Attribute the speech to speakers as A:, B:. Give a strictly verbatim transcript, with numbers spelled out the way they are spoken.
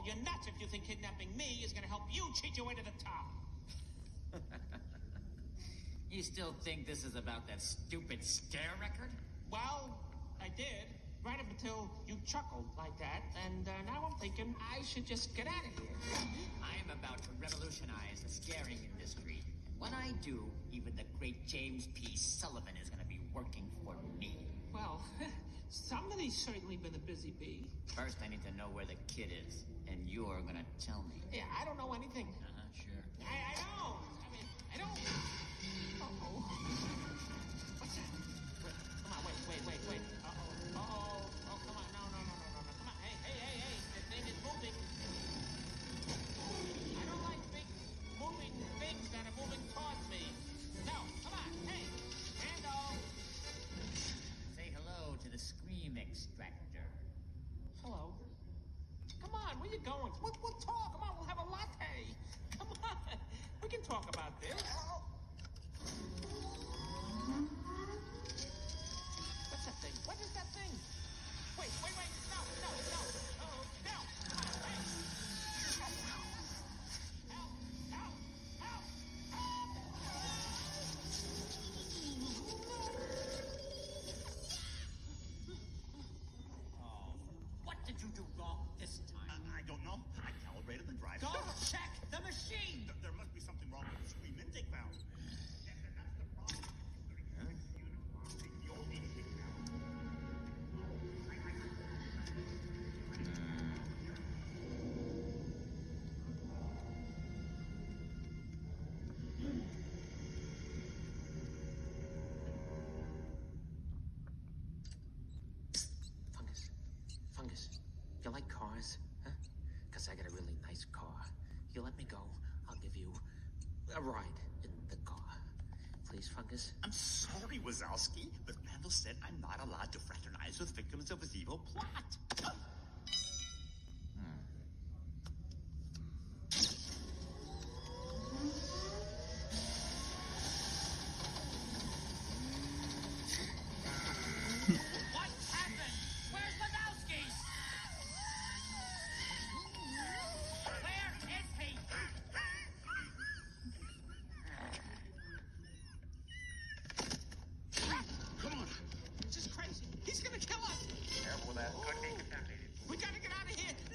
A: Paul, you're nuts if you think kidnapping me is gonna help you cheat your way to the top.
B: You still think this is about that stupid scare record?
A: Well, I did. Right up until you chuckled like that, and uh, now I'm thinking I should just get out of here.
B: I'm about to revolutionize the scaring industry. When I do, even the great James P. Sullivan is going to be working for me.
A: Well, somebody's certainly been a busy bee.
B: First, I need to know where the kid is, and you're going to tell me.
A: Yeah, I don't know anything.
B: Uh-huh, sure.
A: I, I don't. I mean, I don't. Uh-oh. What's that? Wait, come on, wait, wait, wait, wait. Uh-oh. Uh-oh. Oh, come on. No, no, no, no, no, no. Come on. Hey, hey, hey, hey. The thing is moving. I don't like big moving things that are moving towards me. No, come on. Hey, Randall.
B: Say hello to the Scream Extractor.
A: Hello. Come on, where you going? We'll, we'll talk. Come on, we'll have a latte. Come on. We can talk about this. What's that thing? What is that thing? Wait, wait, wait. No, no, no. Oh, no. Come on, wait. Help, help, help, help,
B: Oh, what did you do wrong this time?
C: Uh, I don't know. I calibrated the drive.
B: Go check the machine!
C: Th- There must be something wrong with the scream intake valve. And that's the problem.
B: Huh?
C: The old intake valve.
A: Fungus. Fungus. You like cars? Huh? Because I got a really nice car. You let me go, I'll give you a ride in the car. Please, Fungus?
C: I'm sorry, Wazowski, but Randall said I'm not allowed to fraternize with victims of his evil plot.
B: What happened? Where's Wadowski? Where is he?
C: Come on.
A: This is crazy. He's gonna kill us.
D: Careful with that. Could be contaminated.
A: We gotta get out of here.